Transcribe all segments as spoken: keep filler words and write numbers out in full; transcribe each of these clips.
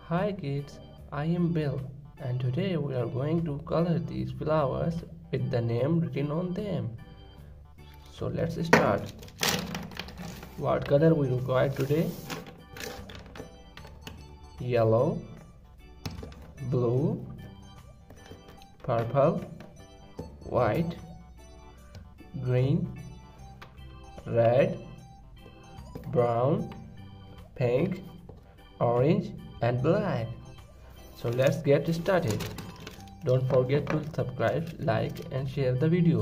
Hi kids, I am Bill and today we are going to color these flowers with the name written on them. So let's start. What color we require today? Yellow, blue, purple, white, green, red, brown, pink, orange and black. So let's get started. Don't forget to subscribe, like and share the video.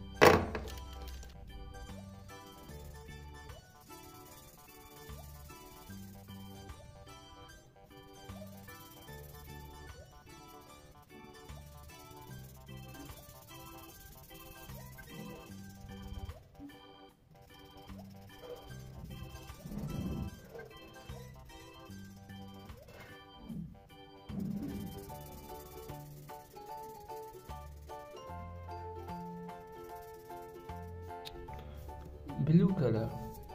Blue color,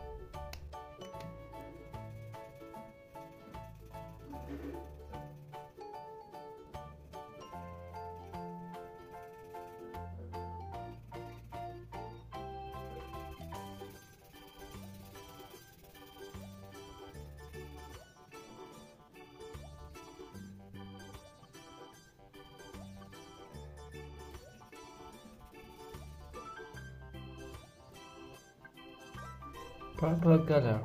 purple color,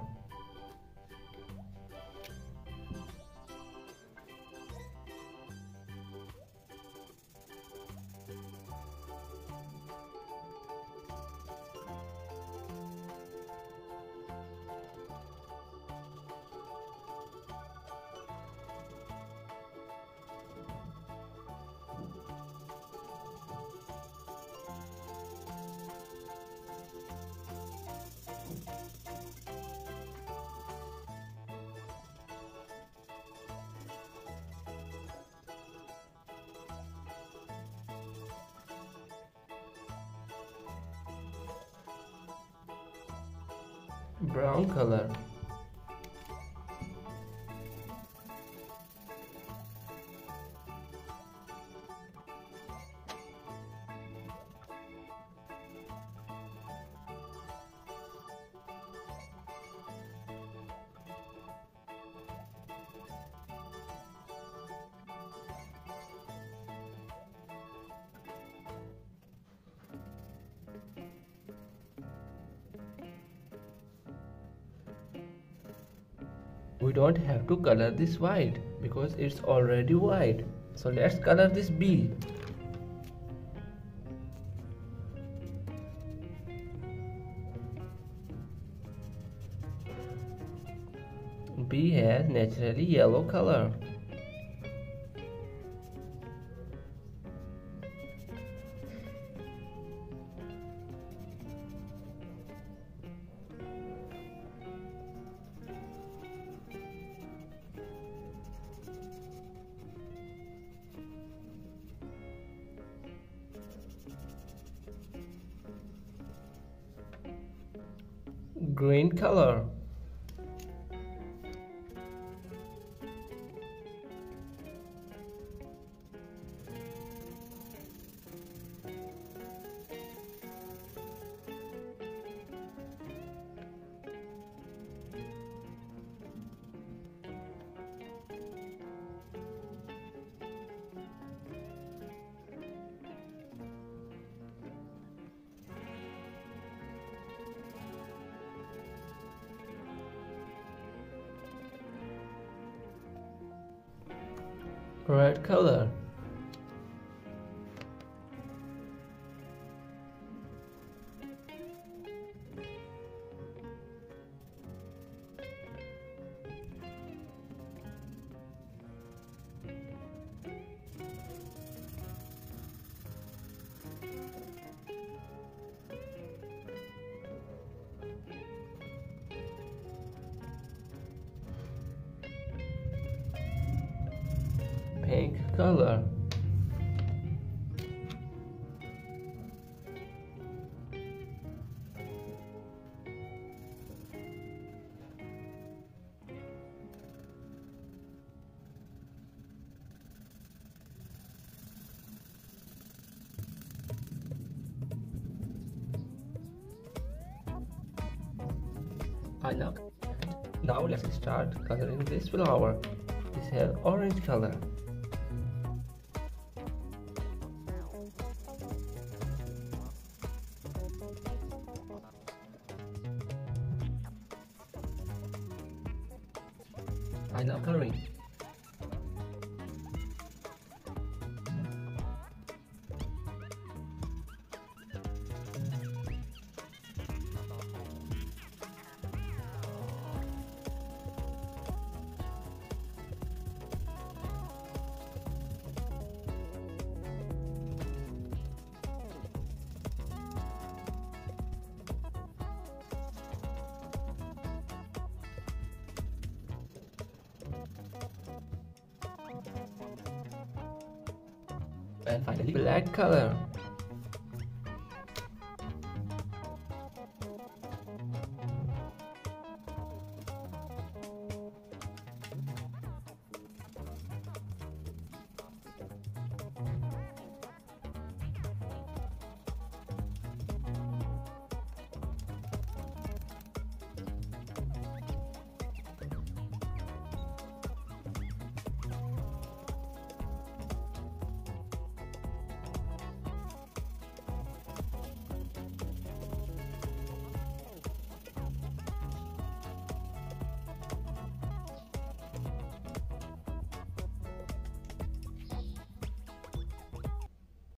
brown color, we don't have to color this white because it's already white. So let's color this bee. Bee has naturally yellow color. Green color, red color, pink color, I love. Now let's start coloring this flower. This has orange color. I love coloring. And finally black color.